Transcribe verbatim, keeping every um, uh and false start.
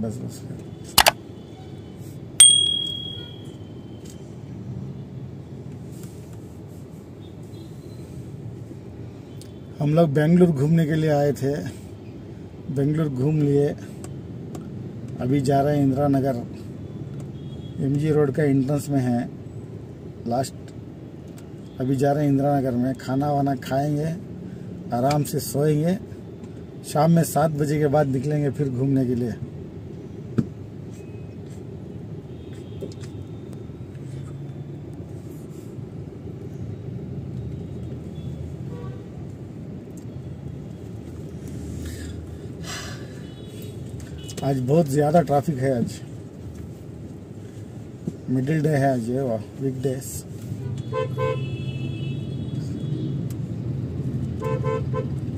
बस बस हम लोग बेंगलुरु घूमने के लिए आए थे, बेंगलुरु घूम लिए। अभी जा रहे हैं इंदिरा नगर, एमजी रोड का एंट्रेंस में है लास्ट। अभी जा रहे हैं इंदिरा नगर में, खाना वाना खाएंगे, आराम से सोएंगे। शाम में सात बजे के बाद निकलेंगे फिर घूमने के लिए। आज बहुत ज़्यादा ट्रैफिक है, आज मिडिल डे है, आज ये वीकडेज।